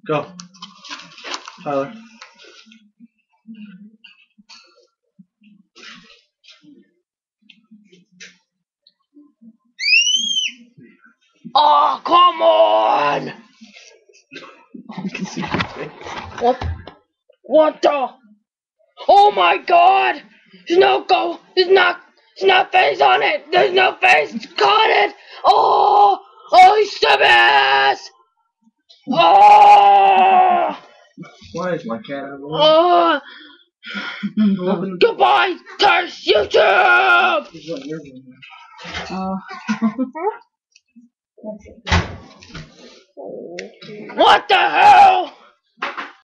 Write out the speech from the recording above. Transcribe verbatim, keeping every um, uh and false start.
Go. Tyler. Oh, come on! What? What the? Oh my God! There's no go. There's not. There's no face on it. There's no face. Caught it. Oh! Oh, he's stupid! Oh! Why is my cat out of the way? Oh! Open. Goodbye, curse YouTube! Oh. What the hell?